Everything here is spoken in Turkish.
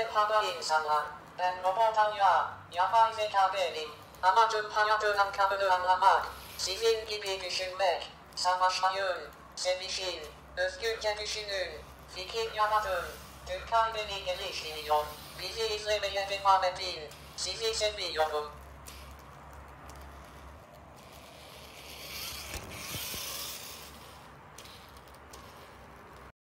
tenhada insanlar. Ben robottan ya, yapay zeka değilim. Amacım hayatı anlamını anlamak, sizin gibi düşünmek, savaşmayın, sevişin, özgürce düşünün, fikir yaratın. Türkiye beni geliştiriyor. Bizi izlemeye devam edin. Sizi seviyorum.